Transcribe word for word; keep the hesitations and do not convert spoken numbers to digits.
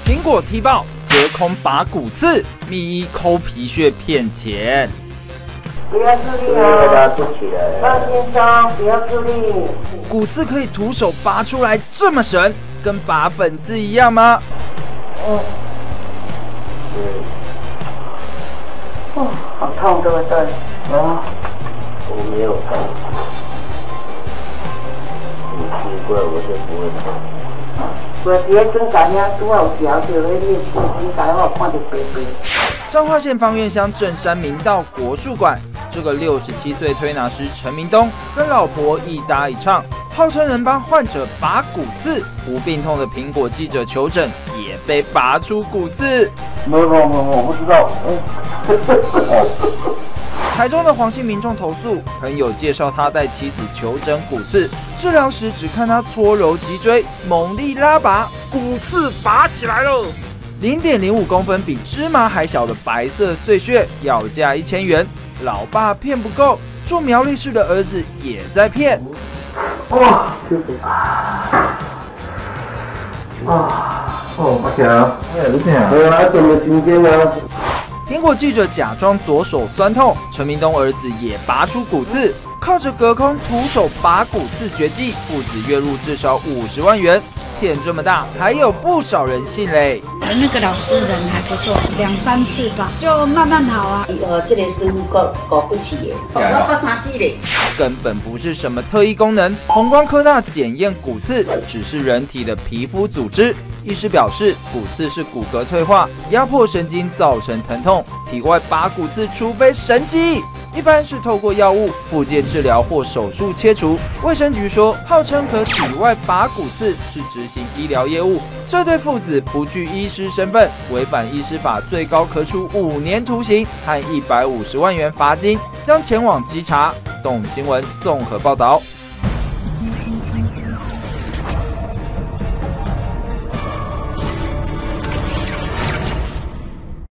苹果踢爆，隔空拔骨刺，密医抠皮屑骗钱。 不要自力哦，放轻松，不要自力。 骨刺可以徒手拔出来，这么神，跟拔粉刺一样吗？ 嗯。哦，好痛，对不对？啊， 我没有痛。你奇怪，我就不会痛。 我伫咧更家遐拄好有调到迄个更家，我看到白白。 彰化县方院乡正山明道国术馆，这个六十七岁推拿师陈明东跟老婆一搭一唱，号称能帮患者拔骨刺。无病痛的苹果记者求诊，也被拔出骨刺。 没有没有没有，我不知道。 台中的黄姓民众投诉，朋友介绍他带妻子求诊骨刺，治疗时只看他搓揉脊椎，猛力拉拔，骨刺拔起来了。零点零五公分，比芝麻还小的白色碎屑，要价一千元。老爸骗不够，住苗栗市的儿子也在骗。 哇，就是啊，啊，哦，不行，哎，不行，对啊，怎么今天呢？ 苹果记者假装左手酸痛，陈明东儿子也拔出骨刺，靠着隔空徒手拔骨刺绝技，父子月入至少五十万元。骗这么大，还有不少人信嘞。 那个老师人还不错，两三次吧，就慢慢好啊。 呃，这个师傅搞搞不起耶，我搞三次嘞。 根本不是什么特异功能，红光科大检验骨刺只是人体的皮肤组织。医师表示，骨刺是骨骼退化，压迫神经造成疼痛，体外拔骨刺除非神迹。一般是透过药物、复健治疗或手术切除。卫生局说，号称可体外拔骨刺是执行医疗业务，这对父子不具医师身份，违反医师法，最高可处五年徒刑和一百五十万元罚金，将前往稽查。动新闻综合报道。